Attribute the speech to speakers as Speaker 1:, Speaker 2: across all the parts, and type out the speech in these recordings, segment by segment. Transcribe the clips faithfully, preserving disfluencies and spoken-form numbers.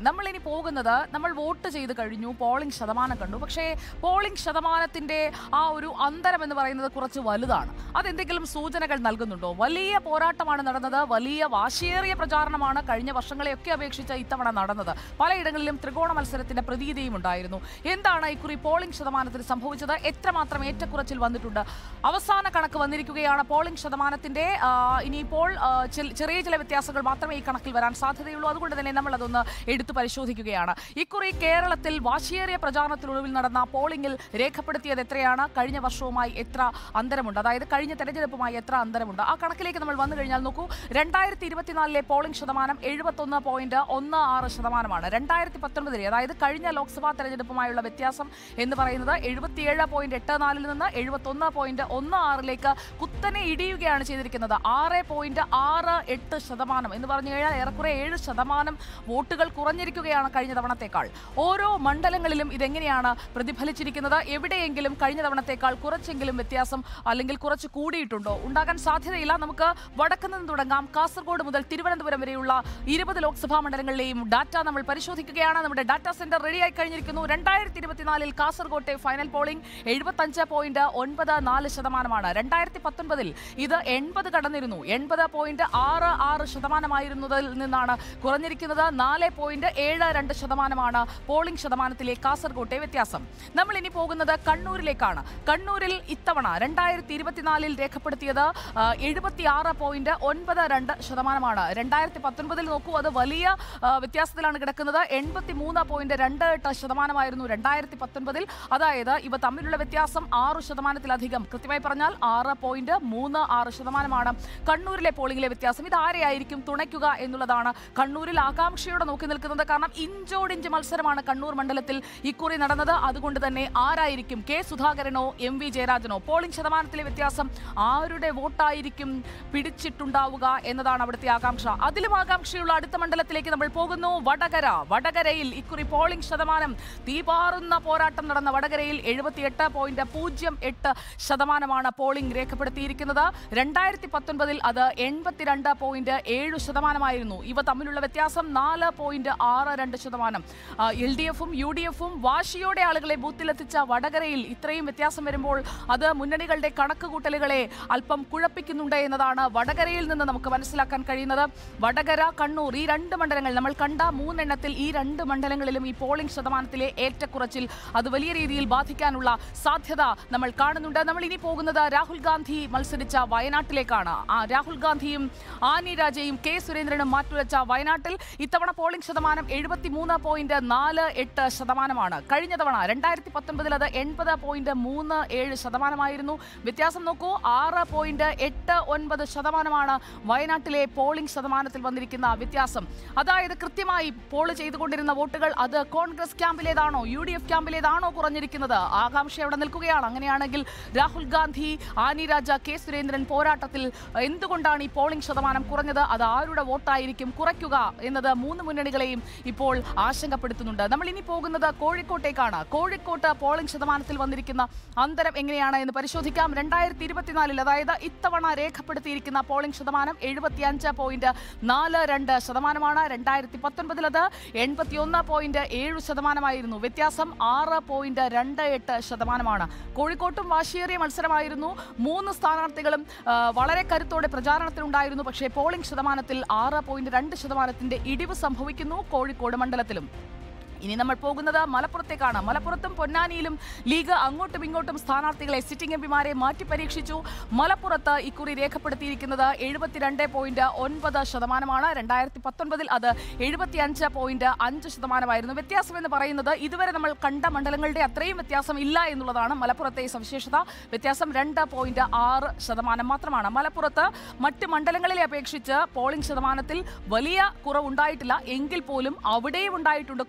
Speaker 1: നമ്മൾ ഇനി പോകുന്നത് നമ്മൾ വോട്ട് ചെയ്ത് കഴിഞ്ഞു, പോളിംഗ് ശതമാനം കണ്ടു. പക്ഷേ പോളിംഗ് ശതമാനത്തിന്റെ ആ ഒരു അന്തരം എന്ന് പറയുന്നത് കുറച്ച് വലുതാണ്. അതെന്തെങ്കിലും സൂചനകൾ നൽകുന്നുണ്ടോ? വലിയ പോരാട്ടമാണ് നടന്നത്, വലിയ വാശിയേറിയ പ്രചാരണമാണ് കഴിഞ്ഞ വർഷങ്ങളെയൊക്കെ അപേക്ഷിച്ച് ഇത്തവണ നടന്നത്. പലയിടങ്ങളിലും ത്രികോണ മത്സരത്തിന്റെ പ്രതീതിയും ഉണ്ടായിരുന്നു. എന്താണ് ഇക്കുറി പോളിംഗ് ശതമാനത്തിൽ സംഭവിച്ചത്? എത്രമാത്രം ഏറ്റക്കുറച്ചിൽ വന്നിട്ടുണ്ട്? അവസാന കണക്ക് വന്നിരിക്കുകയാണ് പോളിംഗ് ശതമാനത്തിന്റെ. ഇനിയിപ്പോൾ ചെറിയ ചില വ്യത്യാസങ്ങൾ മാത്രമേ ഈ കണക്കിൽ വരാൻ സാധ്യതയുള്ളൂ. അതുകൊണ്ട് തന്നെ നമ്മൾ അതൊന്ന് എടുത്തു പരിശോധിക്കുകയാണ്. ഇക്കുറി കേരളത്തിൽ വാശിയേറിയ പ്രചാരണത്തിനൊടുവിൽ നടന്ന പോളിംഗിൽ രേഖപ്പെടുത്തിയത് എത്രയാണ്? കഴിഞ്ഞ വർഷവുമായി എത്ര അന്തരമുണ്ട്? അതായത് കഴിഞ്ഞ തെരഞ്ഞെടുപ്പുമായി എത്ര അന്തരമുണ്ട്? ആ കണക്കിലേക്ക് നമ്മൾ വന്നു കഴിഞ്ഞാൽ നോക്കൂ, രണ്ടായിരത്തി ഇരുപത്തിനാലിലെ പോളിംഗ് ശതമാനം എഴുപത്തൊന്ന് പോയിന്റ് ഒന്ന് ആറ് ശതമാനമാണ്. രണ്ടായിരത്തി പത്തൊൻപതിലെ അതായത് കഴിഞ്ഞ ലോക്സഭാ തെരഞ്ഞെടുപ്പുമായുള്ള വ്യത്യാസം എന്ന് പറയുന്നത് എഴുപത്തിയേഴ് പോയിന്റ് എട്ട് നാലിൽ നിന്ന് എഴുപത്തൊന്ന് പോയിന്റ് ഒന്ന് ആറിലേക്ക് കുത്തനെ ഇടിയുകയാണ് ചെയ്തിരിക്കുന്നത്. ആറ് പോയിന്റ് ആറ് എട്ട് ശതമാനം എന്ന് പറഞ്ഞു കഴിഞ്ഞാൽ ഏറെക്കുറെ ഏഴ് ശതമാനം വോട്ടുകൾ കുറഞ്ഞിരിക്കുകയാണ് കഴിഞ്ഞ തവണത്തേക്കാൾ. ഓരോ മണ്ഡലങ്ങളിലും ഇതെങ്ങനെയാണ് പ്രതിഫലിച്ചിരിക്കുന്നത്? എവിടെയെങ്കിലും കഴിഞ്ഞ തവണത്തേക്കാൾ കുറച്ചെങ്കിലും വ്യത്യാസം അല്ലെങ്കിൽ കുറച്ച് കൂടിയിട്ടുണ്ടോ? ഉണ്ടാകാൻ സാധ്യതയില്ല. നമുക്ക് വടക്ക് നിന്ന് തുടങ്ങാം. കാസർഗോഡ് മുതൽ തിരുവനന്തപുരം വരെയുള്ള ഇരുപത് ലോക്സഭാ മണ്ഡലങ്ങളിലെയും ഡാറ്റ നമ്മൾ പരിശോധിക്കുകയാണ്. നമ്മുടെ ഡാറ്റാ സെന്റർ റെഡിയായി കഴിഞ്ഞിരിക്കുന്നു. രണ്ടായിരത്തി ഇരുപത്തിനാലിൽ കാസർഗോട്ടെ ഫൈനൽ പോളിംഗ് എഴുപത്തഞ്ച് പോയിന്റ് ഒൻപത് നാല് ശതമാനമാണ്. രണ്ടായിരത്തി പത്തൊൻപതിൽ ഇത് എൺപത് കടന്നിരുന്നു. എൺപത് പോയിന്റ് ആറ് ആറ് ശതമാനമായിരുന്നതിൽ നിന്നാണ് കുറഞ്ഞിരിക്കുന്നത്. നാല് പോയിന്റ് ഏഴ് രണ്ട് ശതമാനമാണ് പോളിംഗ് ശതമാനത്തിലെ കാസർഗോട്ടെ വ്യത്യാസം. നമ്മൾ ഇനി പോകുന്നത് കണ്ണൂരിലേക്കാണ്. കണ്ണൂരിൽ ഇത്തവണ രണ്ടായിരത്തി ഇരുപത്തിനാലിൽ രേഖപ്പെടുത്തിയത് എഴുപത്തി ആറ് പോയിന്റ് ഒൻപത് രണ്ട് ശതമാനമാണ്. രണ്ടായിരത്തി പത്തൊൻപതിൽ നോക്കൂ, അത് വലിയ വ്യത്യാസത്തിലാണ് കിടക്കുന്നത്. എൺപത്തി മൂന്ന് പോയിന്റ് രണ്ട് എട്ട് ശതമാനമായിരുന്നു രണ്ടായിരത്തി പത്തൊൻപതിൽ. അതായത് ഇവ തമ്മിലുള്ള വ്യത്യാസം ആറു ശതമാനത്തിലധികം, കൃത്യമായി പറഞ്ഞാൽ ആറ് പോയിന്റ് മൂന്ന് ആറ് ശതമാനമാണ് കണ്ണൂരിലെ പോളിംഗിലെ വ്യത്യാസം. ഇത് ആരെയായിരിക്കും തുണയ്ക്കുക എന്നുള്ളതാണ് കണ്ണൂരിൽ ആകാംക്ഷയോടെ നോക്കി നിൽക്കുന്നത്. കാരണം ഇഞ്ചോടിഞ്ച് മത്സരമാണ് കണ്ണൂർ മണ്ഡലത്തിൽ ഇക്കുറി നടന്നത്. അതുകൊണ്ട് തന്നെ ആരായിരിക്കും, കെ സുധാകരനോ എം വി ജയരാജനോ? പോളിംഗ് ശതമാനത്തിലെ വ്യത്യാസം ആരുടെ വോട്ടായിരിക്കും പിടിച്ചിട്ടുണ്ടാവുക എന്നതാണ് അവിടുത്തെ ആകാംക്ഷ. അതിലും ആകാംക്ഷയുള്ള അടുത്ത മണ്ഡലത്തിലേക്ക് നമ്മൾ പോകുന്നു. വടകര. വടകരയിൽ ഇക്കുറി പോളിംഗ് ശതമാനം തീപാറുന്ന പോരാട്ടം നടന്ന വടകരയിൽ എഴുപത്തിയെട്ട് പോയിന്റ് പൂജ്യം എട്ട് ശതമാനമാണ് പോളിംഗ് രേഖപ്പെടുത്തിയിരിക്കുന്നത്. രണ്ടായിരത്തി പത്തൊൻപതിൽ അത് എൺപത്തിരണ്ട് പോയിന്റ് ഏഴ് ശതമാനമായിരുന്നു. ഇവ തമ്മിലുള്ള വ്യത്യാസം നാല് പോയിന്റ് ആറ് രണ്ട് ശതമാനം. എൽ ഡി എഫും യു ഡി എഫും വാശിയോടെ ആളുകളെ ബൂത്തിലെത്തിച്ച വടകരയിൽ ഇത്രയും വ്യത്യാസം വരുമ്പോൾ അത് മുന്നണികളുടെ കണക്കുകൂട്ടലുകളെ അല്പം കുഴപ്പിക്കുന്നുണ്ട് എന്നതാണ് വടകരയിൽ നിന്ന് നമുക്ക് മനസ്സിലാക്കാൻ കഴിയുന്നത്. വടകര, കണ്ണൂർ ഈ രണ്ട് മണ്ഡലങ്ങൾ നമ്മൾ കണ്ട മൂന്നെണ്ണത്തിൽ ഈ രണ്ട് മണ്ഡലങ്ങളിലും ഈ പോളിംഗ് ശതമാനത്തിലെ ഏറ്റക്കുറച്ചിൽ അത് വലിയ രീതിയിൽ ബാധിക്കാനുള്ള സാധ്യത നമ്മൾ കാണുന്നുണ്ട്. നമ്മൾ ഇനി പോകുന്നത് രാഹുൽ ഗാന്ധി മത്സരിച്ച വയനാട്ടിലേക്കാണ്. ആ രാഹുൽ ഗാന്ധിയും ആനി രാജയും കെ സുരേന്ദ്രനും മാറ്റുരച്ച വയനാട്ടിൽ ഇത്തവണ പോളിംഗ് ശതമാനം എഴുപത്തി മൂന്ന് പോയിന്റ് നാല് എട്ട് ശതമാനമാണ്. കഴിഞ്ഞ തവണ രണ്ടായിരത്തി പത്തൊൻപതിൽ അത് എൺപത് പോയിന്റ് മൂന്ന് ഏഴ് ശതമാനമായിരുന്നു. വ്യത്യാസം നോക്കൂ, ആറ് പോയിന്റ് എട്ട് ഒൻപത് ശതമാനമാണ് വയനാട്ടിലെ പോളിംഗ് ശതമാനത്തിൽ വന്നിരിക്കുന്ന വ്യത്യാസം. അതായത് കൃത്യമായി പോൾ ചെയ്തുകൊണ്ടിരുന്ന വോട്ടുകൾ അത് കോൺഗ്രസ് ക്യാമ്പിലേതാണോ യു ഡി എഫ് ക്യാമ്പിലേതാണോ കുറഞ്ഞിരിക്കുന്നത്? ആകാംക്ഷ അവിടെ നിൽക്കുകയാണ്. അങ്ങനെയാണെങ്കിൽ രാഹുൽ ഗാന്ധി, ആനി രാജ, കെ സുരേന്ദ്രൻ പോരാട്ടത്തിൽ എന്തുകൊണ്ടാണ് ഈ പോളിംഗ് ശതമാനം കുറഞ്ഞത്? അത് ആരുടെ വോട്ടായിരിക്കും കുറയ്ക്കുക എന്നത് മൂന്ന് മുന്നണികളെയും ഇപ്പോൾ ആശങ്കപ്പെടുത്തുന്നുണ്ട്. നമ്മൾ ഇനി പോകുന്നത് കോഴിക്കോട്ടേക്കാണ്. കോഴിക്കോട്ട് പോളിംഗ് ശതമാനത്തിൽ വന്നിരിക്കുന്ന അന്തരം എങ്ങനെയാണ് എന്ന് പരിശോധിക്കാം. രണ്ടായിരത്തി ഇരുപത്തിനാലിൽ അതായത് ഇത്തവണ രേഖപ്പെടുത്തിയിരിക്കുന്ന പോളിംഗ് ശതമാനം എഴുപത്തിയഞ്ച് പോയിന്റ് നാല് രണ്ട് ശതമാനമാണ്. രണ്ടായിരത്തി പത്തൊൻപതിൽ അത് എൺപത്തിയൊന്ന് പോയിന്റ് ഏഴ് ശതമാനമായിരുന്നു. വ്യത്യാസം ആറ് പോയിന്റ് രണ്ട് എട്ട് ശതമാനമാണ്. കോഴിക്കോട്ടും വാശിയേറിയ മത്സരമായിരുന്നു. മൂന്ന് സ്ഥാനാർത്ഥികളും വളരെ കരുത്തോടെ പ്രചാരണത്തിലുണ്ടായിരുന്നു. പക്ഷേ പോളിംഗ് ശതമാനത്തിൽ ആറ് പോയിന്റ് രണ്ട് ശതമാനത്തിന്റെ ഇടിവ് സംഭവിക്കുന്നു കോഴിക്കോട് മണ്ഡലത്തിലും. ഇനി നമ്മൾ പോകുന്നത് മലപ്പുറത്തേക്കാണ്. മലപ്പുറത്തും പൊന്നാനിയിലും ലീഗ് അങ്ങോട്ടും ഇങ്ങോട്ടും സ്ഥാനാർത്ഥികളെ, സിറ്റിംഗ് എം പിമാരെ മാറ്റി പരീക്ഷിച്ചു. മലപ്പുറത്ത് ഇക്കുറി രേഖപ്പെടുത്തിയിരിക്കുന്നത് എഴുപത്തിരണ്ട് പോയിന്റ് ഒൻപത് ശതമാനമാണ്. രണ്ടായിരത്തി പത്തൊൻപതിൽ അത് എഴുപത്തി അഞ്ച് പോയിന്റ് അഞ്ച് ശതമാനമായിരുന്നു. വ്യത്യാസം എന്ന് പറയുന്നത് ഇതുവരെ നമ്മൾ കണ്ട മണ്ഡലങ്ങളുടെ അത്രയും വ്യത്യാസം ഇല്ല എന്നുള്ളതാണ് മലപ്പുറത്തെ സവിശേഷത. വ്യത്യാസം രണ്ട് പോയിന്റ് ആറ് ശതമാനം മാത്രമാണ്. മലപ്പുറത്ത് മറ്റ് മണ്ഡലങ്ങളെ അപേക്ഷിച്ച് പോളിംഗ് ശതമാനത്തിൽ വലിയ കുറവുണ്ടായിട്ടില്ല. എങ്കിൽ പോലും അവിടെയും ഉണ്ടായിട്ടുണ്ട് കുറവ്.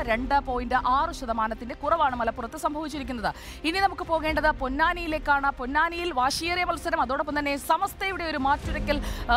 Speaker 1: രണ്ട് പോയിന്റ് ആറ് ശതമാനത്തിന്റെ കുറവാണ് മലപ്പുറത്ത് സംഭവിച്ചിരിക്കുന്നത്. ഇനി നമുക്ക് പോകേണ്ടത് പൊന്നാനിയിലേക്കാണ്. പൊന്നാനിയിൽ വാശിയേറിയ മത്സരം, അതോടൊപ്പം തന്നെ സമസ്തയുടെ ഒരു മാറ്റുരയ്ക്കൽ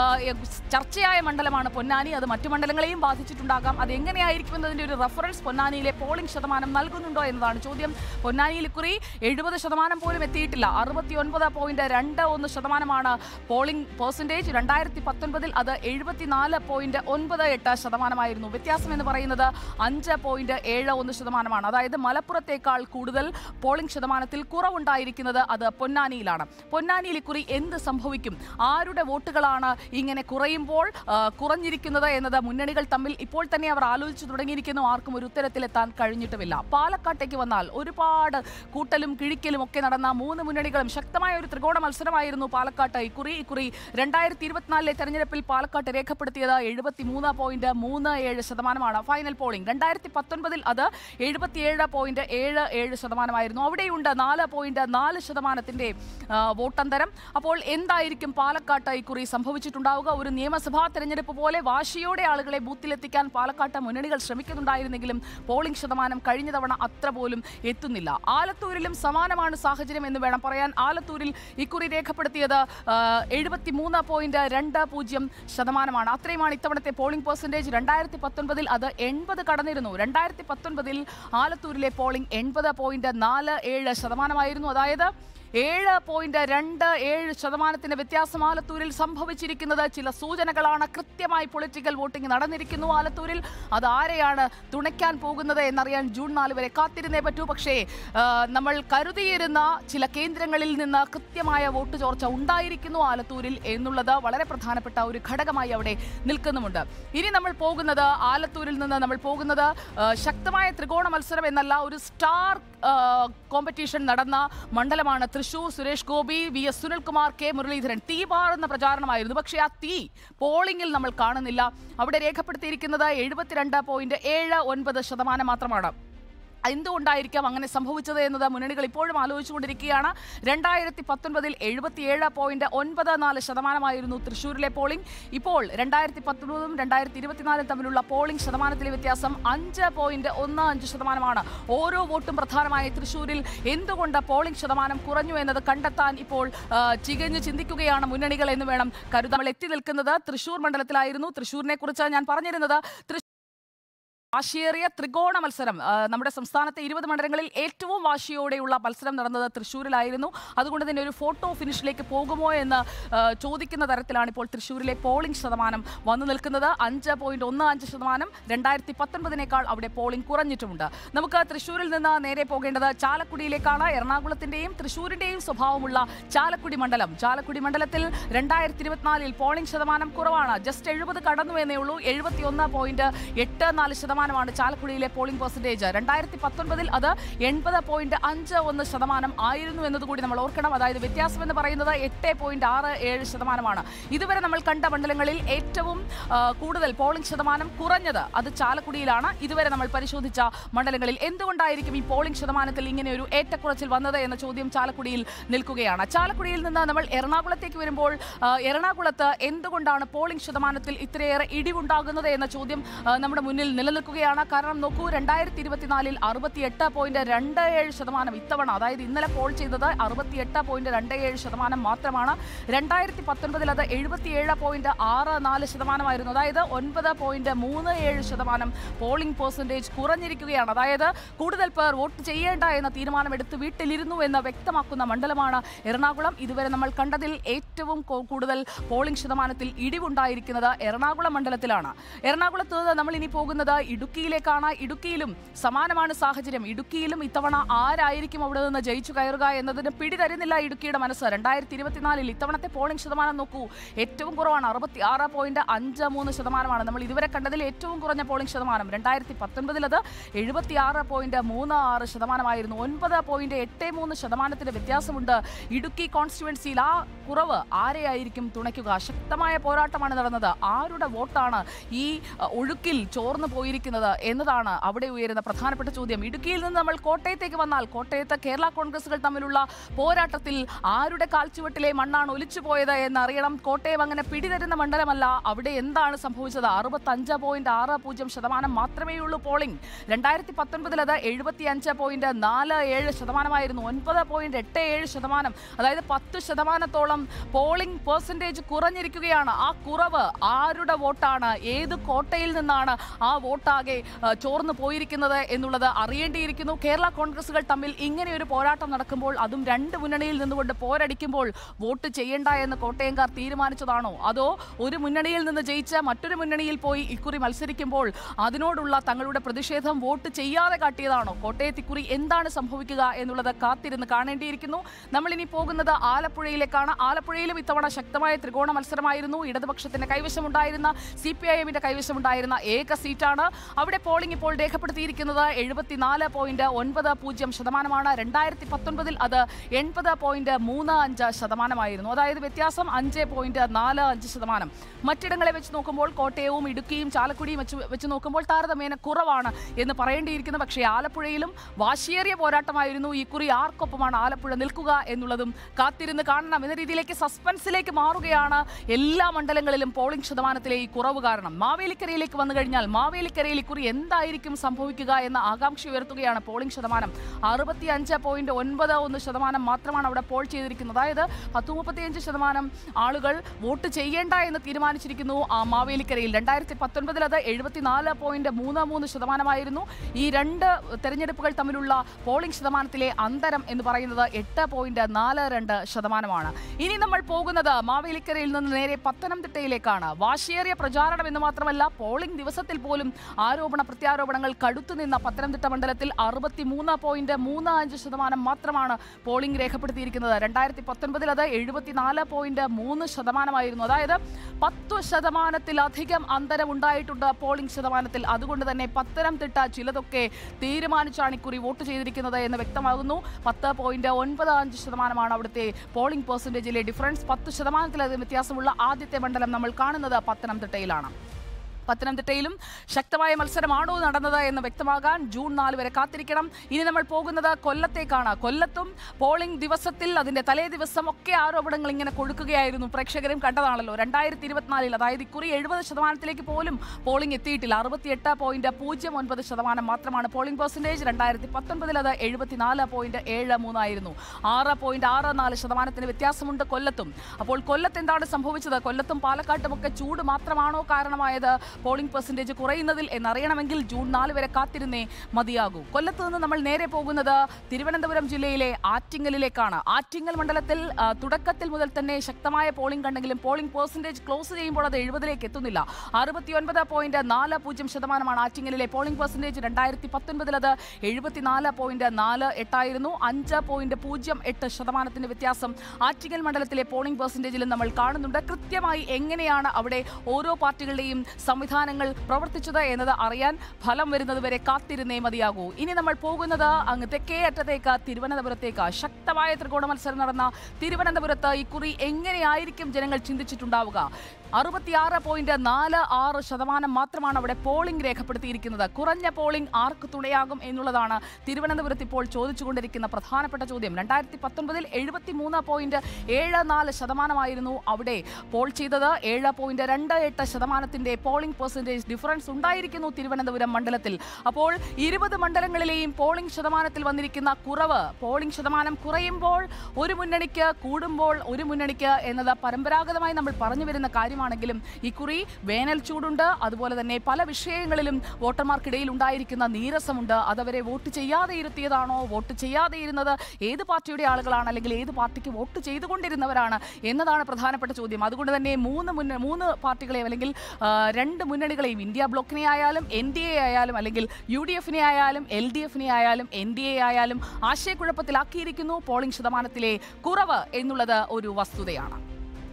Speaker 1: ചർച്ചയായ മണ്ഡലമാണ് പൊന്നാനി. അത് മറ്റു മണ്ഡലങ്ങളെയും ബാധിച്ചിട്ടുണ്ടാകാം. അത് എങ്ങനെയായിരിക്കും എന്നതിന്റെ ഒരു റെഫറൻസ് പൊന്നാനിയിലെ പോളിംഗ് ശതമാനം നൽകുന്നുണ്ടോ എന്നതാണ് ചോദ്യം. പൊന്നാനിയിൽ ഇക്കുറി എഴുപത് ശതമാനം പോലും എത്തിയിട്ടില്ല. അറുപത്തി ഒൻപത് പോയിന്റ് രണ്ട് ഒന്ന് ശതമാനമാണ് പോളിംഗ് പെർസെന്റേജ്. രണ്ടായിരത്തി പത്തൊൻപതിൽ അത് എഴുപത്തിനാല് പോയിന്റ് ഒൻപത് എട്ട് ശതമാനമായിരുന്നു. വ്യത്യാസം എന്ന് പറയുന്നത് അഞ്ച് പോയിന്റ് ഏഴ് ഒന്ന് ശതമാനമാണ്. അതായത് മലപ്പുറത്തേക്കാൾ കൂടുതൽ പോളിംഗ് ശതമാനത്തിൽ കുറവുണ്ടായിരിക്കുന്നത് അത് പൊന്നാനിയിലാണ്. പൊന്നാനിയിൽ ഇക്കുറി എന്ത് സംഭവിക്കും, ആരുടെ വോട്ടുകളാണ് ഇങ്ങനെ കുറയുമ്പോൾ കുറഞ്ഞിരിക്കുന്നത് എന്നത് മുന്നണികൾ തമ്മിൽ ഇപ്പോൾ തന്നെ അവർ ആലോചിച്ചു തുടങ്ങിയിരിക്കുന്നു. ആർക്കും ഒരു ഉത്തരത്തിലെത്താൻ കഴിഞ്ഞിട്ടുമില്ല. പാലക്കാട്ടേക്ക് വന്നാൽ ഒരുപാട് കൂട്ടലും കിഴിക്കലും ഒക്കെ നടന്ന മൂന്ന് മുന്നണികളും ശക്തമായ ഒരു ത്രികോണ മത്സരമായിരുന്നു പാലക്കാട്ട് ഇക്കുറി. ഇക്കുറി രണ്ടായിരത്തി ഇരുപത്തിനാലിലെ തെരഞ്ഞെടുപ്പിൽ പാലക്കാട്ട് രേഖപ്പെടുത്തിയത് എഴുപത്തി മൂന്ന് പോയിന്റ് മൂന്ന് ഏഴ് ശതമാനമാണ് ഫൈനൽ പോളിംഗ്. രണ്ടായിരത്തി പത്തൊൻപതിൽ അത് എഴുപത്തിയേഴ് പോയിന്റ് ഏഴ് ഏഴ് ശതമാനമായിരുന്നു. അവിടെയുണ്ട് നാല് പോയിന്റ് നാല് ശതമാനത്തിന്റെ വോട്ടന്തരം. അപ്പോൾ എന്തായിരിക്കും പാലക്കാട്ട് ഇക്കുറി സംഭവിച്ചിട്ടുണ്ടാവുക? ഒരു നിയമസഭാ തെരഞ്ഞെടുപ്പ് പോലെ വാശിയോടെ ആളുകളെ ബൂത്തിലെത്തിക്കാൻ പാലക്കാട്ട് മുന്നണികൾ ശ്രമിക്കുന്നുണ്ടായിരുന്നെങ്കിലും പോളിംഗ് ശതമാനം കഴിഞ്ഞ തവണ അത്ര പോലും എത്തുന്നില്ല. ആലത്തൂരിലും സമാനമാണ് സാഹചര്യം എന്ന് വേണം പറയാൻ. ആലത്തൂരിൽ ഇക്കുറി രേഖപ്പെടുത്തിയത് എഴുപത്തി മൂന്ന് പോയിന്റ് രണ്ട് പൂജ്യം ശതമാനമാണ്. അത്രയുമാണ് ഇത്തവണത്തെ പോളിംഗ് പെർസെന്റേജ്. രണ്ടായിരത്തി പത്തൊൻപതിൽ അത് എൺപത് കടന്നിരുന്നു. രണ്ടായിരത്തി പത്തൊൻപതിൽ ആലത്തൂരിലെ പോളിംഗ് എൺപത് പോയിന്റ് നാല് ഏഴ് ശതമാനമായിരുന്നു. അതായത് ഏഴ് പോയിന്റ് രണ്ട് ഏഴ് ശതമാനത്തിന്റെ വ്യത്യാസം ആലത്തൂരിൽ സംഭവിച്ചിരിക്കുന്നത് ചില സൂചനകളാണ്. കൃത്യമായി പൊളിറ്റിക്കൽ വോട്ടിംഗ് നടന്നിരിക്കുന്നു ആലത്തൂരിൽ. അത് ആരെയാണ് തുണയ്ക്കാൻ പോകുന്നത് എന്നറിയാൻ ജൂൺ നാല് വരെ കാത്തിരുന്നേ പറ്റൂ. പക്ഷേ നമ്മൾ കരുതിയിരുന്ന ചില കേന്ദ്രങ്ങളിൽ നിന്ന് കൃത്യമായ വോട്ട് ചോർച്ച ഉണ്ടായിരിക്കുന്നു ആലത്തൂരിൽ എന്നുള്ളത് വളരെ പ്രധാനപ്പെട്ട ഒരു ഘടകമായി അവിടെ നിൽക്കുന്നുമുണ്ട്. ഇനി നമ്മൾ പോകുന്നത് ആലത്തൂരിൽ നിന്ന് നമ്മൾ പോകുന്നത് ശക്തമായ ത്രികോണ മത്സരം എന്നല്ല, ഒരു സ്റ്റാർ കോമ്പറ്റീഷൻ നടന്ന മണ്ഡലമാണ് Thrissur. Suresh Gopi, V S Sunilkumar, K Muraleedharan തീ പാറുന്ന പ്രചാരണമായിരുന്നു. പക്ഷേ ആ തീ പോളിംഗിൽ നമ്മൾ കാണുന്നില്ല. അവിടെ രേഖപ്പെടുത്തിയിരിക്കുന്നത് എഴുപത്തിരണ്ട് പോയിന്റ് ഏഴ് ഒൻപത് ശതമാനം മാത്രമാണ്. എന്തുകൊണ്ടായിരിക്കാം അങ്ങനെ സംഭവിച്ചത് എന്നത് മുന്നണികൾ ഇപ്പോഴും ആലോചിച്ചുകൊണ്ടിരിക്കുകയാണ്. രണ്ടായിരത്തി പത്തൊൻപതിൽ എഴുപത്തിയേഴ് പോയിന്റ് ഒൻപത് നാല് ശതമാനമായിരുന്നു തൃശ്ശൂരിലെ പോളിംഗ്. ഇപ്പോൾ രണ്ടായിരത്തി പത്തൊൻപതും രണ്ടായിരത്തി ഇരുപത്തിനാലും തമ്മിലുള്ള പോളിംഗ് ശതമാനത്തിലെ വ്യത്യാസം അഞ്ച് പോയിന്റ് ഒന്ന് അഞ്ച് ശതമാനമാണ്. ഓരോ വോട്ടും പ്രധാനമായി തൃശ്ശൂരിൽ എന്തുകൊണ്ട് പോളിംഗ് ശതമാനം കുറഞ്ഞു എന്നത് കണ്ടെത്താൻ ഇപ്പോൾ ചികഞ്ഞ് ചിന്തിക്കുകയാണ് മുന്നണികൾ എന്ന് വേണം കരുതാൻ. നമ്മൾ എത്തി നിൽക്കുന്നത് തൃശ്ശൂർ മണ്ഡലത്തിലായിരുന്നു. തൃശ്ശൂരിനെ കുറിച്ച് ഞാൻ പറഞ്ഞിരുന്നത് വാശിയേറിയ ത്രികോണ മത്സരം. നമ്മുടെ സംസ്ഥാനത്തെ ഇരുപത് മണ്ഡലങ്ങളിൽ ഏറ്റവും വാശിയോടെയുള്ള മത്സരം നടന്നത് തൃശ്ശൂരിലായിരുന്നു. അതുകൊണ്ട് തന്നെ ഒരു ഫോട്ടോ ഫിനിഷിലേക്ക് പോകുമോ എന്ന് ചോദിക്കുന്ന തരത്തിലാണ് ഇപ്പോൾ തൃശ്ശൂരിലെ പോളിംഗ് ശതമാനം വന്നു നിൽക്കുന്നത്. അഞ്ച് പോയിന്റ് ഒന്ന് അഞ്ച് ശതമാനം. രണ്ടായിരത്തി പത്തൊൻപതിനേക്കാൾ അവിടെ പോളിംഗ് കുറഞ്ഞിട്ടുമുണ്ട്. നമുക്ക് തൃശ്ശൂരിൽ നിന്ന് നേരെ പോകേണ്ടത് ചാലക്കുടിയിലേക്കാണ്. എറണാകുളത്തിന്റെയും തൃശ്ശൂരിന്റെയും സ്വഭാവമുള്ള ചാലക്കുടി മണ്ഡലം. ചാലക്കുടി മണ്ഡലത്തിൽ രണ്ടായിരത്തി ഇരുപത്തിനാലിൽ പോളിംഗ് ശതമാനം കുറവാണ്. ജസ്റ്റ് എഴുപത് കടന്നു എന്നേ ഉള്ളൂ. എഴുപത്തി ഒന്ന് പോയിന്റ് എട്ട് നാല് ശതമാനം ാണ് ചാലക്കുടിയിലെ പോളിംഗ് പെർസെന്റേജ്. രണ്ടായിരത്തി പത്തൊൻപതിൽ അത് എൺപത് പോയിന്റ് അഞ്ച് ഒന്ന് ശതമാനം ആയിരുന്നു എന്നതുകൂടി നമ്മൾ ഓർക്കണം. അതായത് വ്യത്യാസം എന്ന് പറയുന്നത് എട്ട് പോയിന്റ് ആറ് ഏഴ് ശതമാനമാണ്. ഇതുവരെ നമ്മൾ കണ്ട മണ്ഡലങ്ങളിൽ ഏറ്റവും കൂടുതൽ പോളിംഗ് ശതമാനം കുറഞ്ഞത് അത് ചാലക്കുടിയിലാണ്. ഇതുവരെ നമ്മൾ പരിശോധിച്ച മണ്ഡലങ്ങളിൽ എന്തുകൊണ്ടായിരിക്കും ഈ പോളിംഗ് ശതമാനത്തിൽ ഇങ്ങനെ ഒരു ഏറ്റക്കുറച്ചിൽ വന്നത് എന്ന ചോദ്യം ചാലക്കുടിയിൽ നിൽക്കുകയാണ്. ചാലക്കുടിയിൽ നിന്ന് നമ്മൾ എറണാകുളത്തേക്ക് വരുമ്പോൾ എറണാകുളത്ത് എന്തുകൊണ്ടാണ് പോളിംഗ് ശതമാനത്തിൽ ഇത്രയേറെ ഇടിവുണ്ടാകുന്നത് എന്ന ചോദ്യം നമ്മുടെ മുന്നിൽ നിലനിൽക്കുക ാണ് കാരണം നോക്കൂ, രണ്ടായിരത്തി ഇരുപത്തിനാലിൽ അറുപത്തിയെട്ട് പോയിന്റ് രണ്ട് ഏഴ് ശതമാനം ഇത്തവണ, അതായത് ഇന്നലെ പോൾ ചെയ്തത് അറുപത്തിയെട്ട് പോയിന്റ് രണ്ട് ഏഴ് ശതമാനം മാത്രമാണ്. രണ്ടായിരത്തി പത്തൊൻപതിൽ അത് എഴുപത്തിയേഴ് പോയിന്റ് ആറ് നാല് ശതമാനമായിരുന്നു. അതായത് ഒൻപത് പോയിന്റ് മൂന്ന് ഏഴ് ശതമാനം പോളിംഗ് പെർസെന്റേജ് കുറഞ്ഞിരിക്കുകയാണ്. അതായത് കൂടുതൽ പേർ വോട്ട് ചെയ്യേണ്ട എന്ന തീരുമാനമെടുത്ത് വീട്ടിലിരുന്നു എന്ന് വ്യക്തമാക്കുന്ന മണ്ഡലമാണ് എറണാകുളം. ഇതുവരെ നമ്മൾ കണ്ടതിൽ ഏറ്റവും കൂടുതൽ പോളിംഗ് ശതമാനത്തിൽ ഇടിവുണ്ടായിരിക്കുന്നത് എറണാകുളം മണ്ഡലത്തിലാണ്. എറണാകുളത്ത് നിന്ന് നമ്മൾ ഇനി പോകുന്നത് ഇടുക്കിയിലേക്കാണ്. ഇടുക്കിയിലും സമാനമാണ് സാഹചര്യം. ഇടുക്കിയിലും ഇത്തവണ ആരായിരിക്കും അവിടെ നിന്ന് ജയിച്ചു കയറുക എന്നതിന് പിടിതരുന്നില്ല ഇടുക്കിയുടെ മനസ്സ്. രണ്ടായിരത്തി ഇരുപത്തിനാലിൽ ഇത്തവണത്തെ പോളിംഗ് ശതമാനം നോക്കൂ, ഏറ്റവും കുറവാണ്. അറുപത്തി ആറ് പോയിന്റ് അഞ്ച് മൂന്ന് ശതമാനമാണ് നമ്മൾ ഇതുവരെ കണ്ടതിൽ ഏറ്റവും കുറഞ്ഞ പോളിംഗ് ശതമാനം. രണ്ടായിരത്തി പത്തൊൻപതിൽ അത് എഴുപത്തി ആറ് പോയിന്റ് മൂന്ന് ആറ് ശതമാനമായിരുന്നു. ഒൻപത് പോയിന്റ് എട്ട് മൂന്ന് ശതമാനത്തിന്റെ വ്യത്യാസമുണ്ട് ഇടുക്കി കോൺസ്റ്റിറ്റ്യുവൻസിയിൽ. ആ കുറവ് ആരെയായിരിക്കും തുണയ്ക്കുക? ശക്തമായ പോരാട്ടമാണ് നടന്നത്. ആരുടെ വോട്ടാണ് ഈ ഒഴുക്കിൽ ചോർന്നു പോയിരിക്കുന്നത് ചെയ്തിരിക്കുന്നത് എന്നതാണ് അവിടെ ഉയരുന്ന പ്രധാനപ്പെട്ട ചോദ്യം. ഇടുക്കിയിൽ നിന്ന് നമ്മൾ കോട്ടയത്തേക്ക് വന്നാൽ കോട്ടയത്ത് കേരള കോൺഗ്രസുകൾ തമ്മിലുള്ള പോരാട്ടത്തിൽ ആരുടെ കാൽച്ചുവട്ടിലെ മണ്ണാണ് ഒലിച്ചുപോയത് എന്നറിയണം. കോട്ടയം അങ്ങനെ പിടിതരുന്ന മണ്ഡലമല്ല. അവിടെ എന്താണ് സംഭവിച്ചത്? അറുപത്തഞ്ച് പോയിന്റ് ആറ് പൂജ്യം ശതമാനം മാത്രമേ ഉള്ളൂ പോളിംഗ്. രണ്ടായിരത്തി പത്തൊൻപതിൽ അത് എഴുപത്തി അഞ്ച് പോയിന്റ് നാല് ഏഴ് ശതമാനമായിരുന്നു. ഒൻപത് പോയിന്റ് എട്ട് ഏഴ് ശതമാനം, അതായത് പത്ത് ശതമാനത്തോളം പോളിംഗ് പെർസെൻറ്റേജ് കുറഞ്ഞിരിക്കുകയാണ്. ആ കുറവ് ആരുടെ വോട്ടാണ്, ഏത് കോട്ടയിൽ നിന്നാണ് ആ വോട്ടാകെ ചോർന്നു പോയിരിക്കുന്നത് എന്നുള്ളത് അറിയേണ്ടിയിരിക്കുന്നു. കേരള കോൺഗ്രസുകൾ തമ്മിൽ ഇങ്ങനെ ഒരു പോരാട്ടം നടക്കുമ്പോൾ, അതും രണ്ട് മുന്നണിയിൽ നിന്നുകൊണ്ട് പോരടിക്കുമ്പോൾ വോട്ട് ചെയ്യേണ്ട എന്ന് കോട്ടയംകാർ തീരുമാനിച്ചതാണോ, അതോ ഒരു മുന്നണിയിൽ നിന്ന് ജയിച്ച് മറ്റൊരു മുന്നണിയിൽ പോയി ഇക്കുറി മത്സരിക്കുമ്പോൾ അതിനോടുള്ള തങ്ങളുടെ പ്രതിഷേധം വോട്ട് ചെയ്യാതെ കാട്ടിയതാണോ? കോട്ടയത്ത് ഇക്കുറി എന്താണ് സംഭവിക്കുക എന്നുള്ളത് കാത്തിരുന്ന് കാണേണ്ടിയിരിക്കുന്നു. നമ്മളിനി പോകുന്നത് ആലപ്പുഴയിലേക്കാണ്. ആലപ്പുഴയിലും ഇത്തവണ ശക്തമായ ത്രികോണ മത്സരമായിരുന്നു. ഇടതുപക്ഷത്തിന്റെ കൈവശമുണ്ടായിരുന്ന സി പി ഐ എമ്മിന്റെ കൈവശമുണ്ടായിരുന്ന ഏക സീറ്റാണ്. അവിടെ പോളിംഗ് ഇപ്പോൾ രേഖപ്പെടുത്തിയിരിക്കുന്നത് എഴുപത്തിനാല് പോയിന്റ് ഒൻപത് പൂജ്യം ശതമാനമാണ്. രണ്ടായിരത്തി പത്തൊൻപതിൽ അത് എൺപത് പോയിന്റ് മൂന്ന് അഞ്ച് ശതമാനമായിരുന്നു. അതായത് വ്യത്യാസം അഞ്ച് പോയിന്റ് നാല് അഞ്ച് ശതമാനം. മറ്റിടങ്ങളെ വെച്ച് നോക്കുമ്പോൾ കോട്ടയവും ഇടുക്കിയും ചാലക്കുടിയും വെച്ച് വെച്ച് നോക്കുമ്പോൾ താരതമ്യേന കുറവാണ് എന്ന് പറയേണ്ടിയിരിക്കുന്നു. പക്ഷേ ആലപ്പുഴയിലും വാശിയേറിയ പോരാട്ടമായിരുന്നു. ഇക്കുറി ആർക്കൊപ്പമാണ് ആലപ്പുഴ നിൽക്കുക എന്നുള്ളതും കാത്തിരുന്ന് കാണണം. എന്ന രീതിയിലേക്ക് സസ്പെൻസിലേക്ക് മാറുകയാണ് എല്ലാ മണ്ഡലങ്ങളിലും പോളിംഗ് ശതമാനത്തിലെ ഈ കുറവ് കാരണം. മാവേലിക്കരയിലേക്ക് വന്നു കഴിഞ്ഞാൽ മാവേലിക്കരയിൽ ഇക്കുറി എന്തായിരിക്കും സംഭവിക്കുക എന്ന ആകാംക്ഷ ഉയർത്തുകയാണ് പോളിംഗ് ശതമാനം. അറുപത്തി അഞ്ച് പോയിന്റ് ഒൻപത് ഒന്ന് ശതമാനം മാത്രമാണ് അവിടെ പോൾ ചെയ്തിരിക്കുന്നത്. അതായത് പത്ത് മുപ്പത്തിയഞ്ച് ശതമാനം ആളുകൾ വോട്ട് ചെയ്യേണ്ട എന്ന് തീരുമാനിച്ചിരിക്കുന്നു ആ മാവേലിക്കരയിൽ. രണ്ടായിരത്തി പത്തൊൻപതിൽ അത് എഴുപത്തിനാല് പോയിന്റ് മൂന്ന് മൂന്ന് ശതമാനമായിരുന്നു. ഈ രണ്ട് തെരഞ്ഞെടുപ്പുകൾ തമ്മിലുള്ള പോളിംഗ് ശതമാനത്തിലെ അന്തരം എന്ന് പറയുന്നത് എട്ട് പോയിന്റ് നാല് രണ്ട് ശതമാനമാണ്. ഇനി നമ്മൾ പോകുന്നത് മാവേലിക്കരയിൽ നിന്ന് നേരെ പത്തനംതിട്ടയിലേക്കാണ്. വാശിയേറിയ പ്രചാരണം എന്ന് മാത്രമല്ല, പോളിംഗ് ദിവസത്തിൽ പോലും ആരോപണ പ്രത്യാരോപണങ്ങൾ കടുത്തുനിന്ന പത്തനംതിട്ട മണ്ഡലത്തിൽ അറുപത്തി മൂന്ന് പോയിന്റ് മൂന്ന് അഞ്ച് ശതമാനം മാത്രമാണ് പോളിംഗ് രേഖപ്പെടുത്തിയിരിക്കുന്നത്. രണ്ടായിരത്തി പത്തൊൻപതിൽ അത് എഴുപത്തിനാല് പോയിന്റ് മൂന്ന് ശതമാനമായിരുന്നു. അതായത് പത്തു ശതമാനത്തിലധികം അന്തരം ഉണ്ടായിട്ടുണ്ട് പോളിംഗ് ശതമാനത്തിൽ. അതുകൊണ്ട് തന്നെ പത്തനംതിട്ട ചിലതൊക്കെ തീരുമാനിച്ചാണ് ഇക്കുറി വോട്ട് ചെയ്തിരിക്കുന്നത് എന്ന് വ്യക്തമാകുന്നു. പത്ത് പോയിന്റ് ഒൻപത് അഞ്ച് ശതമാനമാണ് അവിടുത്തെ പോളിംഗ് പെർസെൻറ്റേജിലെ ഡിഫറൻസ്. പത്ത് ശതമാനത്തിലധികം വ്യത്യാസമുള്ള ആദ്യത്തെ മണ്ഡലം നമ്മൾ കാണുന്നത് പത്തനംതിട്ടയിലാണ്. പത്തനംതിട്ടയിലും ശക്തമായ മത്സരമാണോ നടന്നത് എന്ന് വ്യക്തമാകാൻ ജൂൺ നാല് വരെ കാത്തിരിക്കണം. ഇനി നമ്മൾ പോകുന്നത് കൊല്ലത്തേക്കാണ്. കൊല്ലത്തും പോളിംഗ് ദിവസത്തിൽ അതിൻ്റെ തലേ ദിവസം ഒക്കെ ആരോപണങ്ങൾ ഇങ്ങനെ കൊടുക്കുകയായിരുന്നു. പ്രേക്ഷകരും കണ്ടതാണല്ലോ. രണ്ടായിരത്തി ഇരുപത്തിനാലിൽ അതായത് ഇക്കുറി എഴുപത് ശതമാനത്തിലേക്ക് പോലും പോളിംഗ് എത്തിയിട്ടില്ല. അറുപത്തിയെട്ട് പോയിന്റ് പൂജ്യം ഒൻപത് ശതമാനം മാത്രമാണ് പോളിംഗ് പെർസെൻറ്റേജ്. രണ്ടായിരത്തി പത്തൊൻപതിൽ അത് എഴുപത്തിനാല് പോയിന്റ് ഏഴ് മൂന്നായിരുന്നു. ആറ് പോയിന്റ് ആറ് നാല് ശതമാനത്തിന് വ്യത്യാസമുണ്ട് കൊല്ലത്തും. അപ്പോൾ കൊല്ലത്ത് എന്താണ് സംഭവിച്ചത്? കൊല്ലത്തും പാലക്കാട്ടുമൊക്കെ ചൂട് മാത്രമാണോ കാരണമായത് പോളിംഗ് പെർസെൻറ്റേജ് കുറയുന്നതിൽ എന്നറിയണമെങ്കിൽ ജൂൺ നാല് വരെ കാത്തിരുന്നേ മതിയാകൂ. കൊല്ലത്ത് നിന്ന് നമ്മൾ നേരെ പോകുന്നത് തിരുവനന്തപുരം ജില്ലയിലെ ആറ്റിങ്ങലിലേക്കാണ്. ആറ്റിങ്ങൽ മണ്ഡലത്തിൽ തുടക്കത്തിൽ മുതൽ തന്നെ ശക്തമായ പോളിംഗ് കണ്ടെങ്കിലും പോളിംഗ് പെർസെൻറ്റേജ് ക്ലോസ് ചെയ്യുമ്പോൾ അത് എഴുപതിലേക്ക് എത്തുന്നില്ല. അറുപത്തി ഒൻപത് പോയിന്റ് നാല് പൂജ്യം ശതമാനമാണ് ആറ്റിങ്ങലിലെ പോളിംഗ് പെർസെൻറ്റേജ്. രണ്ടായിരത്തി പത്തൊൻപതിൽ അത് എഴുപത്തിനാല് പോയിന്റ് നാല് എട്ടായിരുന്നു. അഞ്ച് പോയിന്റ് പൂജ്യം എട്ട് ശതമാനത്തിന്റെ വ്യത്യാസം ആറ്റിങ്ങൽ മണ്ഡലത്തിലെ പോളിംഗ് പെർസെൻറ്റേജിലും നമ്മൾ കാണുന്നുണ്ട്. കൃത്യമായി എങ്ങനെയാണ് അവിടെ ഓരോ പാർട്ടികളുടെയും സംവിധാനങ്ങൾ പ്രവർത്തിച്ചത് എന്നത് അറിയാൻ ഫലം വരുന്നത് വരെ കാത്തിരുന്നേ മതിയാകൂ. ഇനി നമ്മൾ പോകുന്നത് അങ്ങ് തെക്കേ അറ്റത്തേക്ക് തിരുവനന്തപുരത്തേക്ക്. ശക്തമായ ത്രികോണ മത്സരം നടന്ന തിരുവനന്തപുരത്ത് ഇക്കുറി എങ്ങനെയായിരിക്കും ജനങ്ങൾ ചിന്തിച്ചിട്ടുണ്ടാവുക? അറുപത്തിയാറ് പോയിന്റ് നാല് ആറ് ശതമാനം മാത്രമാണ് അവിടെ പോളിംഗ് രേഖപ്പെടുത്തിയിരിക്കുന്നത്. കുറഞ്ഞ പോളിംഗ് ആർക്ക് തുണയാകും എന്നുള്ളതാണ് തിരുവനന്തപുരത്ത് ഇപ്പോൾ ചോദിച്ചുകൊണ്ടിരിക്കുന്ന പ്രധാനപ്പെട്ട ചോദ്യം. രണ്ടായിരത്തി പത്തൊൻപതിൽ എഴുപത്തി മൂന്ന് പോയിന്റ് ഏഴ് നാല് ശതമാനമായിരുന്നു അവിടെ പോൾ ചെയ്തത്. ഏഴ് പോയിന്റ് രണ്ട് എട്ട് ശതമാനത്തിന്റെ പോളിംഗ് പെർസെൻറ്റേജ് ഡിഫറൻസ് ഉണ്ടായിരിക്കുന്നു തിരുവനന്തപുരം മണ്ഡലത്തിൽ. അപ്പോൾ ഇരുപത് മണ്ഡലങ്ങളിലെയും പോളിംഗ് ശതമാനത്തിൽ വന്നിരിക്കുന്ന കുറവ്, പോളിംഗ് ശതമാനം കുറയുമ്പോൾ ഒരു മുന്നണിക്ക്, കൂടുമ്പോൾ ഒരു മുന്നണിക്ക് എന്നത് പരമ്പരാഗതമായി നമ്മൾ പറഞ്ഞു വരുന്ന കാര്യമാണെങ്കിലും ഇക്കുറി വേനൽ ചൂടുണ്ട്. അതുപോലെ തന്നെ പല വിഷയങ്ങളിലും വോട്ടർമാർക്കിടയിൽ ഉണ്ടായിരിക്കുന്ന നീരസമുണ്ട്. അതവരെ വോട്ട് ചെയ്യാതെ ഇരുത്തിയതാണോ, വോട്ട് ചെയ്യാതെ ഇരുന്നത് ഏത് പാർട്ടിയുടെ ആളുകളാണ്, അല്ലെങ്കിൽ ഏത് പാർട്ടിക്ക് വോട്ട് ചെയ്തുകൊണ്ടിരുന്നവരാണ് എന്നതാണ് പ്രധാനപ്പെട്ട ചോദ്യം. അതുകൊണ്ട് തന്നെ മൂന്ന് മുന്ന മൂന്ന് പാർട്ടികളെയും അല്ലെങ്കിൽ രണ്ട് മുന്നണികളെയും, ഇന്ത്യ ബ്ലോക്കിനെ ആയാലും എൻ ഡി എ ആയാലും അല്ലെങ്കിൽ യു ഡി എഫിനെ ആയാലും എൽ ഡി എഫിനെ ആയാലും എൻ ഡി എ ആയാലും ആശയക്കുഴപ്പത്തിലാക്കിയിരിക്കുന്നു പോളിംഗ് ശതമാനത്തിലെ കുറവ് എന്നുള്ളത് ഒരു വസ്തുതയാണ്.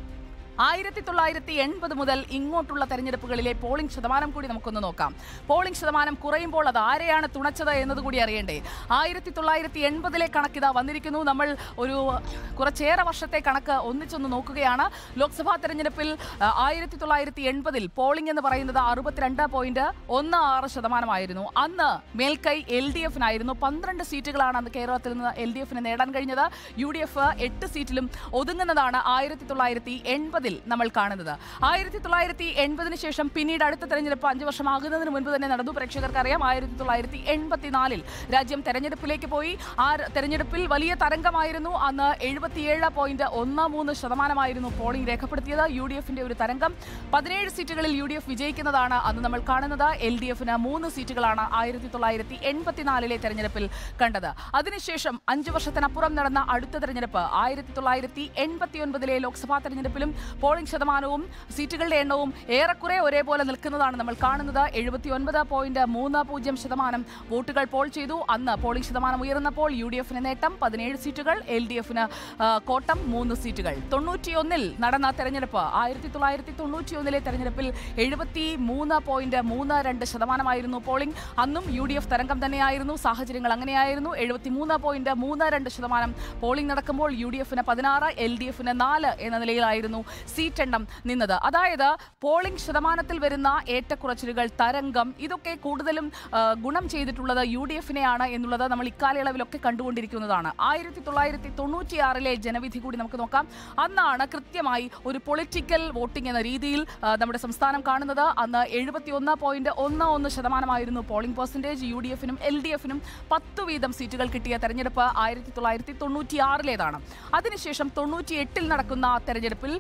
Speaker 1: ആയിരത്തി തൊള്ളായിരത്തി എൺപത് മുതൽ ഇങ്ങോട്ടുള്ള തെരഞ്ഞെടുപ്പുകളിലെ പോളിംഗ് ശതമാനം കൂടി നമുക്കൊന്ന് നോക്കാം. പോളിംഗ് ശതമാനം കുറയുമ്പോൾ അത് ആരെയാണ് തുണച്ചത് എന്നതുകൂടി അറിയണ്ടേ? ആയിരത്തി തൊള്ളായിരത്തി എൺപതിലെ കണക്കിതാ വന്നിരിക്കുന്നു. നമ്മൾ ഒരു കുറച്ചേറെ വർഷത്തെ കണക്ക് ഒന്നിച്ചൊന്ന് നോക്കുകയാണ്. ലോക്സഭാ തെരഞ്ഞെടുപ്പിൽ ആയിരത്തി തൊള്ളായിരത്തി എൺപതിൽ പോളിംഗ് എന്ന് പറയുന്നത് അറുപത്തിരണ്ട് പോയിന്റ് ഒന്ന് ആറ് ശതമാനമായിരുന്നു. അന്ന് മേൽക്കൈ എൽ ഡി എഫിനായിരുന്നു. പന്ത്രണ്ട് സീറ്റുകളാണ് അന്ന് കേരളത്തിൽ നിന്ന് എൽ ഡി എഫിന് നേടാൻ കഴിഞ്ഞത്. യു ഡി എഫ് എട്ട് സീറ്റിലും ഒതുങ്ങുന്നതാണ് ആയിരത്തി തൊള്ളായിരത്തി എൺപതിൽ നമ്മൾ കാണുന്നത്. ആയിരത്തി തൊള്ളായിരത്തി എൺപതിന് ശേഷം പിന്നീട് അടുത്ത തെരഞ്ഞെടുപ്പ് അഞ്ചു വർഷം ആകുന്നതിന് മുൻപ് തന്നെ നടന്നു. പ്രേക്ഷകർക്ക് അറിയാം, ആയിരത്തി തൊള്ളായിരത്തി എൺപത്തിനാലിൽ രാജ്യം തെരഞ്ഞെടുപ്പിലേക്ക് പോയി. ആ തെരഞ്ഞെടുപ്പിൽ വലിയ തരംഗമായിരുന്നു. അന്ന് എഴുപത്തിയേഴ് പോയിന്റ് ഒന്ന് മൂന്ന് ശതമാനമായിരുന്നു പോളിംഗ് രേഖപ്പെടുത്തിയത്. യു ഡി എഫിന്റെ ഒരു തരംഗം. പതിനേഴ് സീറ്റുകളിൽ യു ഡി എഫ് വിജയിക്കുന്നതാണ് അന്ന് നമ്മൾ കാണുന്നത്. എൽ ഡി എഫിന് മൂന്ന് സീറ്റുകളാണ് ആയിരത്തി തൊള്ളായിരത്തി എൺപത്തിനാലിലെ തെരഞ്ഞെടുപ്പിൽ കണ്ടത്. അതിനുശേഷം അഞ്ചു വർഷത്തിനപ്പുറം നടന്ന അടുത്ത തെരഞ്ഞെടുപ്പ് ആയിരത്തി തൊള്ളായിരത്തി എൺപത്തി ഒൻപതിലെ ലോക്സഭാ തെരഞ്ഞെടുപ്പിലും പോളിംഗ് ശതമാനവും സീറ്റുകളുടെ എണ്ണവും ഏറെക്കുറെ ഒരേപോലെ നിൽക്കുന്നതാണ് നമ്മൾ കാണുന്നത്. എഴുപത്തി ഒൻപത് പോയിന്റ് മൂന്ന് പൂജ്യം ശതമാനം വോട്ടുകൾ പോൾ ചെയ്തു. അന്ന് പോളിംഗ് ശതമാനം ഉയർന്നപ്പോൾ യു ഡി എഫിന് നേട്ടം പതിനേഴ് സീറ്റുകൾ, എൽ ഡി എഫിന് കോട്ടം മൂന്ന് സീറ്റുകൾ. തൊണ്ണൂറ്റിയൊന്നിൽ നടന്ന തെരഞ്ഞെടുപ്പ് ആയിരത്തി തൊള്ളായിരത്തി തൊണ്ണൂറ്റിയൊന്നിലെ തെരഞ്ഞെടുപ്പിൽ എഴുപത്തി മൂന്ന് പോയിന്റ് മൂന്ന് രണ്ട് ശതമാനമായിരുന്നു പോളിംഗ്. അന്നും യു ഡി എഫ് തരംഗം തന്നെയായിരുന്നു. സാഹചര്യങ്ങൾ അങ്ങനെയായിരുന്നു. എഴുപത്തി മൂന്ന് പോയിന്റ് മൂന്ന് രണ്ട് ശതമാനം പോളിംഗ് നടക്കുമ്പോൾ യു ഡി എഫിന് പതിനാറ്, എൽ ഡി എഫിന് നാല് എന്ന നിലയിലായിരുന്നു സീറ്റ് എണ്ണം നിന്നത്. അതായത് പോളിംഗ് ശതമാനത്തിൽ വരുന്ന ഏറ്റക്കുറച്ചിലുകൾ, തരംഗം, ഇതൊക്കെ കൂടുതലും ഗുണം ചെയ്തിട്ടുള്ളത് യു ഡി എഫിനെയാണ് എന്നുള്ളത് നമ്മൾ ഇക്കാലയളവിലൊക്കെ കണ്ടുകൊണ്ടിരിക്കുന്നതാണ്. ആയിരത്തി തൊള്ളായിരത്തി തൊണ്ണൂറ്റിയാറിലെ ജനവിധി കൂടി നമുക്ക് നോക്കാം. അന്നാണ് കൃത്യമായി ഒരു പൊളിറ്റിക്കൽ വോട്ടിംഗ് എന്ന രീതിയിൽ നമ്മുടെ സംസ്ഥാനം കാണുന്നത്. അന്ന് എഴുപത്തി ഒന്ന് പോയിന്റ് ഒന്ന് ഒന്ന് ശതമാനമായിരുന്നു പോളിംഗ് പെർസെൻറ്റേജ്. യു ഡി എഫിനും എൽ ഡി എഫിനും പത്തു വീതം സീറ്റുകൾ കിട്ടിയ തെരഞ്ഞെടുപ്പ് ആയിരത്തി തൊള്ളായിരത്തി തൊണ്ണൂറ്റിയാറിലേതാണ്. അതിനുശേഷം തൊണ്ണൂറ്റി എട്ടിൽ നടക്കുന്ന തെരഞ്ഞെടുപ്പിൽ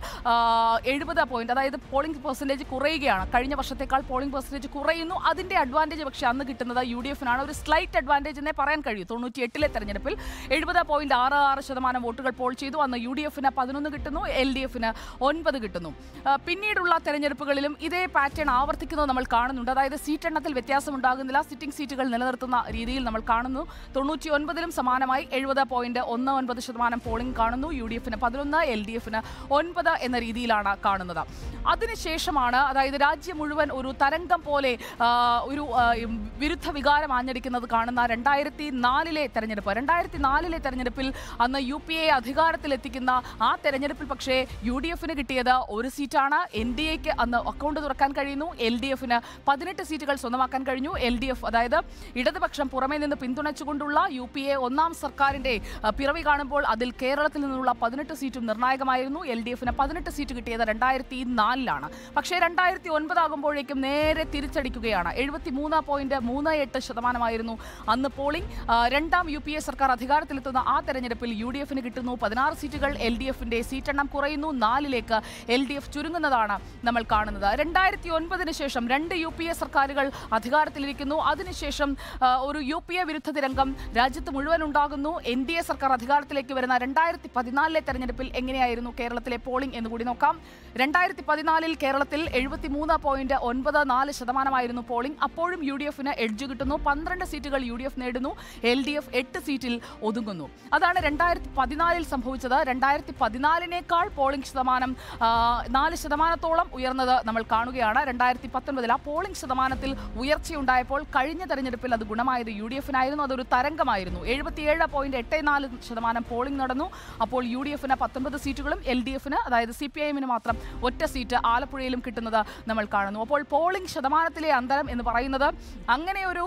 Speaker 1: എഴുപത് പോയിന്റ്, അതായത് പോളിംഗ് പെർസെൻറ്റേജ് കുറയുകയാണ്. കഴിഞ്ഞ വർഷത്തേക്കാൾ പോളിംഗ് പെർസെൻറ്റേജ് കുറയുന്നു. അതിന്റെ അഡ്വാൻറ്റേജ് പക്ഷേ അന്ന് കിട്ടുന്നത് യു ഡി എഫിനാണ്. ഒരു സ്ലൈറ്റ് അഡ്വാൻറ്റേജ് എന്നേ പറയാൻ കഴിയും. തൊണ്ണൂറ്റി എട്ടിലെ തെരഞ്ഞെടുപ്പിൽ എഴുപത് പോയിന്റ് ആറ് ആറ് ശതമാനം വോട്ടുകൾ പോൾ ചെയ്തു. അന്ന് യു ഡി എഫിന് പതിനൊന്ന് കിട്ടുന്നു, എൽ ഡി എഫിന് ഒൻപത് കിട്ടുന്നു. പിന്നീടുള്ള തെരഞ്ഞെടുപ്പുകളിലും ഇതേ പാറ്റേൺ ആവർത്തിക്കുന്നത് നമ്മൾ കാണുന്നുണ്ട്. അതായത് സീറ്റ് എണ്ണത്തിൽ വ്യത്യാസം ഉണ്ടാകുന്നില്ല. സിറ്റിംഗ് സീറ്റുകൾ നിലനിർത്തുന്ന രീതിയിൽ നമ്മൾ കാണുന്നു. തൊണ്ണൂറ്റി ഒൻപതിലും സമാനമായി എഴുപത് പോയിന്റ് ഒന്ന് ഒൻപത് ശതമാനം പോളിംഗ് കാണുന്നു. യു ഡി എഫിന് പതിനൊന്ന്, എൽ ഡി എഫിന് ഒൻപത് എന്ന രീതിയിലാണ് കാണുന്നത്. അതിനുശേഷമാണ്, അതായത് രാജ്യം മുഴുവൻ ഒരു തരംഗം പോലെ ഒരു വിരുദ്ധ വികാരം ആഞ്ഞടിക്കുന്നത് കാണുന്ന രണ്ടായിരത്തി നാലിലെ തെരഞ്ഞെടുപ്പ്. രണ്ടായിരത്തി നാലിലെ തെരഞ്ഞെടുപ്പിൽ അന്ന് യു പി എ അധികാരത്തിലെത്തിക്കുന്ന ആ തെരഞ്ഞെടുപ്പിൽ പക്ഷേ യു ഡി എഫിന് കിട്ടിയത് ഒരു സീറ്റാണ്. എൻ ഡി എക്ക് അന്ന് അക്കൗണ്ട് തുറക്കാൻ കഴിയുന്നു. എൽ ഡി എഫിന് പതിനെട്ട് സീറ്റുകൾ സ്വന്തമാക്കാൻ കഴിഞ്ഞു. എൽ ഡി എഫ്, അതായത് ഇടതുപക്ഷം പുറമേ നിന്ന് പിന്തുണച്ചുകൊണ്ടുള്ള യു പി എ ഒന്നാം സർക്കാരിന്റെ പിറവി കാണുമ്പോൾ അതിൽ കേരളത്തിൽ നിന്നുള്ള പതിനെട്ട് സീറ്റും നിർണായകമായിരുന്നു. എൽ ഡി എഫിന് പതിനെട്ട് സീറ്റ് കിട്ടിയത് രണ്ടായിരത്തി നാലിലാണ്. പക്ഷേ രണ്ടായിരത്തി ഒൻപതാകുമ്പോഴേക്കും നേരെ തിരിച്ചടിക്കുകയാണ്. എഴുപത്തി മൂന്ന് പോയിന്റ് മൂന്ന് എട്ട് ശതമാനമായിരുന്നു അന്ന് പോളിംഗ്. രണ്ടാം യു പി എ സർക്കാർ അധികാരത്തിലെത്തുന്ന ആ തെരഞ്ഞെടുപ്പിൽ യു ഡി എഫിന് കിട്ടുന്നു പതിനാറ് സീറ്റുകൾ. എൽ ഡി എഫിന്റെ സീറ്റെണ്ണം കുറയുന്നു. നാലിലേക്ക് എൽ ഡി എഫ് ചുരുങ്ങുന്നതാണ് നമ്മൾ കാണുന്നത്. രണ്ടായിരത്തി ഒൻപതിന് ശേഷം രണ്ട് യു പി എ സർക്കാരുകൾ അധികാരത്തിലിരിക്കുന്നു. അതിനുശേഷം ഒരു യു പി എ വിരുദ്ധ തിരംഗം രാജ്യത്ത് മുഴുവൻ ഉണ്ടാകുന്നു. എൻ ഡി എ സർക്കാർ അധികാരത്തിലേക്ക് വരുന്ന രണ്ടായിരത്തി പതിനാലിലെ തെരഞ്ഞെടുപ്പിൽ എങ്ങനെയായിരുന്നു കേരളത്തിലെ പോളിംഗ് എന്ന് കൂടി നോക്കാം. രണ്ടായിരത്തി പതിനാലിൽ കേരളത്തിൽ എഴുപത്തി മൂന്ന് പോയിന്റ് ഒൻപത് നാല് ശതമാനമായിരുന്നു പോളിംഗ്. അപ്പോഴും യു ഡി എഫിന് എഡ്ജ് കിട്ടുന്നു. പന്ത്രണ്ട് സീറ്റുകൾ യു ഡി എഫ് നേടുന്നു. എൽ ഡി എഫ് എട്ട് സീറ്റിൽ ഒതുങ്ങുന്നു. അതാണ് രണ്ടായിരത്തി പതിനാലിൽ സംഭവിച്ചത്. രണ്ടായിരത്തി പതിനാലിനേക്കാൾ പോളിംഗ് ശതമാനം നാല് ശതമാനത്തോളം ഉയർന്നത് നമ്മൾ കാണുകയാണ്. രണ്ടായിരത്തി പത്തൊൻപതിൽ ആ പോളിംഗ് ശതമാനത്തിൽ ഉയർച്ചയുണ്ടായപ്പോൾ കഴിഞ്ഞ തെരഞ്ഞെടുപ്പിൽ അത് ഗുണമായത് യു ഡി എഫിനായിരുന്നു. അതൊരു തരംഗമായിരുന്നു. എഴുപത്തിയേഴ് പോയിന്റ് എട്ട് നാല് ശതമാനം പോളിംഗ് നടന്നു. അപ്പോൾ യു ഡി എഫിന് പത്തൊൻപത് സീറ്റുകളും എൽ ഡി എഫിന്, അതായത് സി പി ഐ എമ്മിന് മാത്രം ഒറ്റ സീറ്റ് ആലപ്പുഴയിലും കിട്ടുന്നത് നമ്മൾ കാണുന്നു. അപ്പോൾ പോളിംഗ് ശതമാനത്തിലെ അന്തരം എന്ന് പറയുന്നത് അങ്ങനെ ഒരു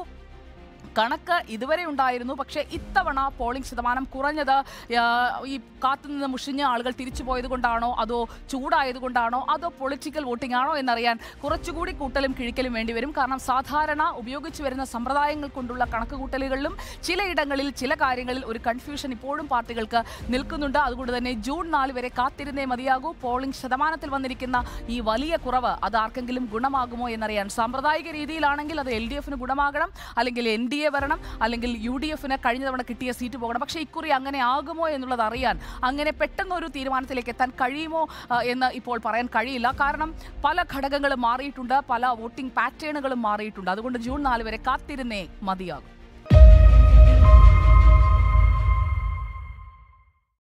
Speaker 1: കണക്ക് ഇതുവരെ ഉണ്ടായിരുന്നു. പക്ഷേ ഇത്തവണ പോളിംഗ് ശതമാനം കുറഞ്ഞത് ഈ കാത്തുനിന്ന് മുഷിഞ്ഞ ആളുകൾ തിരിച്ചു പോയത് കൊണ്ടാണോ, അതോ ചൂടായതുകൊണ്ടാണോ, അതോ പൊളിറ്റിക്കൽ വോട്ടിംഗ് ആണോ എന്നറിയാൻ കുറച്ചുകൂടി കൂട്ടലും കിഴിക്കലും വേണ്ടിവരും. കാരണം സാധാരണ ഉപയോഗിച്ചു വരുന്ന സമ്പ്രദായങ്ങൾ കൊണ്ടുള്ള കണക്ക് കൂട്ടലുകളിലും ചിലയിടങ്ങളിൽ ചില കാര്യങ്ങളിൽ ഒരു കൺഫ്യൂഷൻ ഇപ്പോഴും പാർട്ടികൾക്ക് നിൽക്കുന്നുണ്ട്. അതുകൊണ്ട് തന്നെ ജൂൺ നാല് വരെ കാത്തിരുന്നേ മതിയാകൂ. പോളിംഗ് ശതമാനത്തിൽ വന്നിരിക്കുന്ന ഈ വലിയ കുറവ് അത് ആർക്കെങ്കിലും ഗുണമാകുമോ എന്നറിയാൻ. സാമ്പ്രദായിക രീതിയിലാണെങ്കിൽ അത് എൽ ഡി എഫിന് ഗുണമാകണം, അല്ലെങ്കിൽ എൻ ഡി എ വരണം, അല്ലെങ്കിൽ യു ഡി എഫിന് കഴിഞ്ഞ തവണ കിട്ടിയ സീറ്റ് പോകണം. പക്ഷേ ഇക്കുറി അങ്ങനെ ആകുമോ എന്നുള്ളത് അറിയാൻ, അങ്ങനെ പെട്ടെന്നൊരു തീരുമാനത്തിലേക്ക് എത്താൻ കഴിയുമോ എന്ന് ഇപ്പോൾ പറയാൻ കഴിയില്ല. കാരണം പല ഘടകങ്ങളും മാറിയിട്ടുണ്ട്, പല വോട്ടിംഗ് പാറ്റേണുകളും മാറിയിട്ടുണ്ട്. അതുകൊണ്ട് ജൂൺ നാല് വരെ കാത്തിരുന്നേ മതിയാകും.